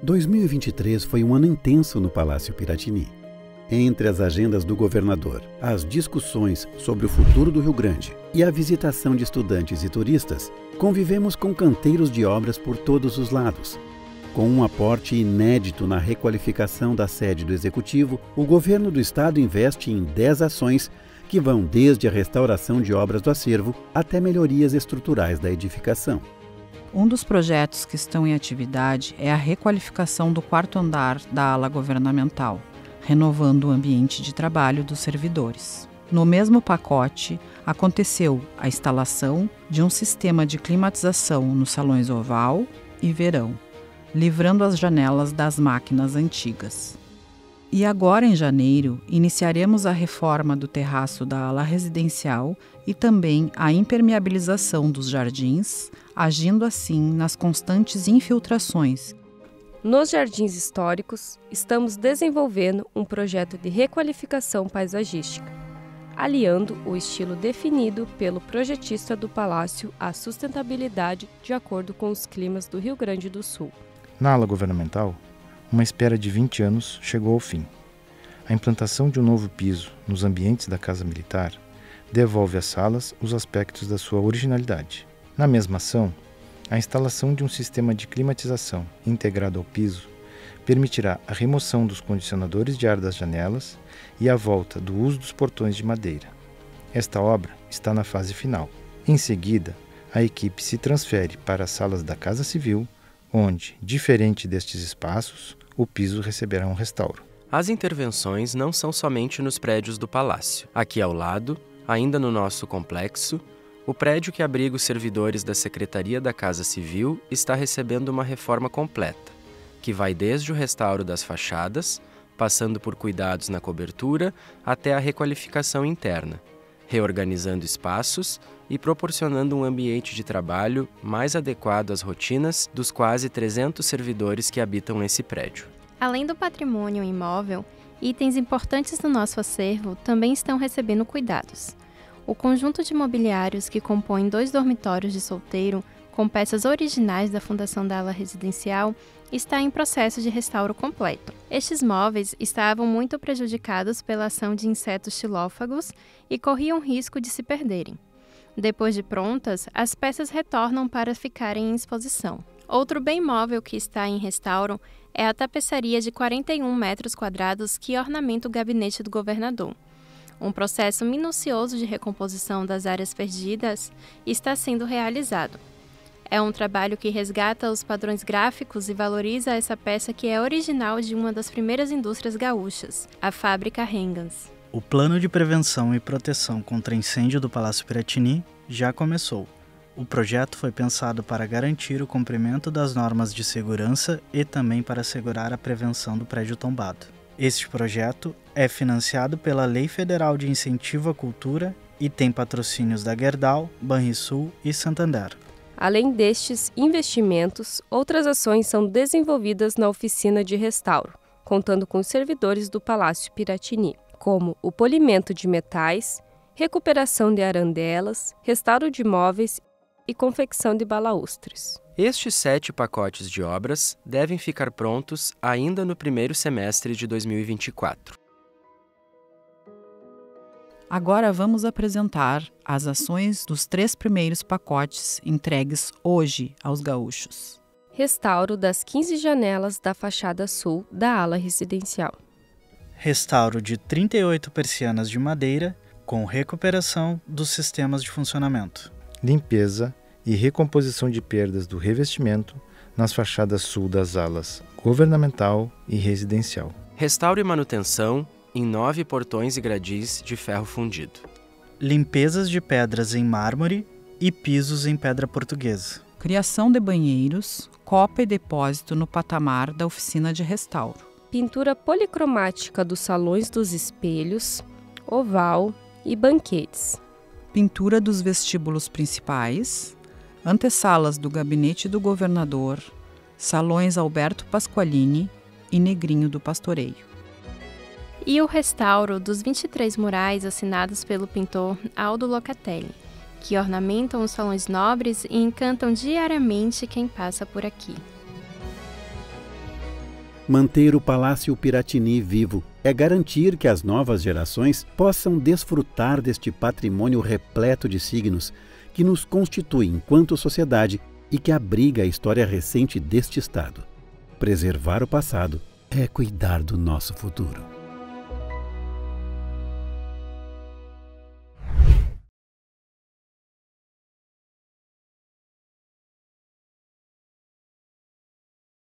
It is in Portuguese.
2023 foi um ano intenso no Palácio Piratini. Entre as agendas do governador, as discussões sobre o futuro do Rio Grande e a visitação de estudantes e turistas, convivemos com canteiros de obras por todos os lados. Com um aporte inédito na requalificação da sede do Executivo, o governo do estado investe em 10 ações que vão desde a restauração de obras do acervo até melhorias estruturais da edificação. Um dos projetos que estão em atividade é a requalificação do 4º andar da ala governamental, renovando o ambiente de trabalho dos servidores. No mesmo pacote, aconteceu a instalação de um sistema de climatização nos salões oval e verão, livrando as janelas das máquinas antigas. E agora, em janeiro, iniciaremos a reforma do terraço da ala residencial e também a impermeabilização dos jardins, agindo assim nas constantes infiltrações. Nos jardins históricos, estamos desenvolvendo um projeto de requalificação paisagística, aliando o estilo definido pelo projetista do palácio à sustentabilidade de acordo com os climas do Rio Grande do Sul. Na ala governamental, uma espera de 20 anos chegou ao fim. A implantação de um novo piso nos ambientes da Casa Militar devolve às salas os aspectos da sua originalidade. Na mesma ação, a instalação de um sistema de climatização integrado ao piso permitirá a remoção dos condicionadores de ar das janelas e a volta do uso dos portões de madeira. Esta obra está na fase final. Em seguida, a equipe se transfere para as salas da Casa Civil, onde, diferente destes espaços, o piso receberá um restauro. As intervenções não são somente nos prédios do Palácio. Aqui ao lado, ainda no nosso complexo, o prédio que abriga os servidores da Secretaria da Casa Civil está recebendo uma reforma completa, que vai desde o restauro das fachadas, passando por cuidados na cobertura, até a requalificação interna, reorganizando espaços e proporcionando um ambiente de trabalho mais adequado às rotinas dos quase 300 servidores que habitam esse prédio. Além do patrimônio imóvel, itens importantes do nosso acervo também estão recebendo cuidados. O conjunto de mobiliários que compõe 2 dormitórios de solteiro, com peças originais da fundação da ala residencial, está em processo de restauro completo. Estes móveis estavam muito prejudicados pela ação de insetos xilófagos e corriam risco de se perderem. Depois de prontas, as peças retornam para ficarem em exposição. Outro bem móvel que está em restauro é a tapeçaria de 41 metros quadrados que ornamenta o gabinete do governador. Um processo minucioso de recomposição das áreas perdidas está sendo realizado. É um trabalho que resgata os padrões gráficos e valoriza essa peça que é original de uma das primeiras indústrias gaúchas, a fábrica Rengans. O plano de prevenção e proteção contra incêndio do Palácio Piratini já começou. O projeto foi pensado para garantir o cumprimento das normas de segurança e também para assegurar a prevenção do prédio tombado. Este projeto é financiado pela Lei Federal de Incentivo à Cultura e tem patrocínios da Gerdau, Banrisul e Santander. Além destes investimentos, outras ações são desenvolvidas na oficina de restauro, contando com os servidores do Palácio Piratini, como o polimento de metais, recuperação de arandelas, restauro de móveis e confecção de balaústres. Estes 7 pacotes de obras devem ficar prontos ainda no primeiro semestre de 2024. Agora vamos apresentar as ações dos 3 primeiros pacotes entregues hoje aos gaúchos. Restauro das 15 janelas da fachada sul da ala residencial. Restauro de 38 persianas de madeira com recuperação dos sistemas de funcionamento. Limpeza e recomposição de perdas do revestimento nas fachadas sul das alas governamental e residencial. Restauro e manutenção em 9 portões e gradis de ferro fundido. Limpezas de pedras em mármore e pisos em pedra portuguesa. Criação de banheiros, copa e depósito no patamar da oficina de restauro. Pintura policromática dos salões dos espelhos, oval e banquetes. Pintura dos vestíbulos principais, antessalas do gabinete do governador, salões Alberto Pasqualini e Negrinho do Pastoreio. E o restauro dos 23 murais assinados pelo pintor Aldo Locatelli, que ornamentam os salões nobres e encantam diariamente quem passa por aqui. Manter o Palácio Piratini vivo é garantir que as novas gerações possam desfrutar deste patrimônio repleto de signos que nos constitui enquanto sociedade e que abriga a história recente deste Estado. Preservar o passado é cuidar do nosso futuro.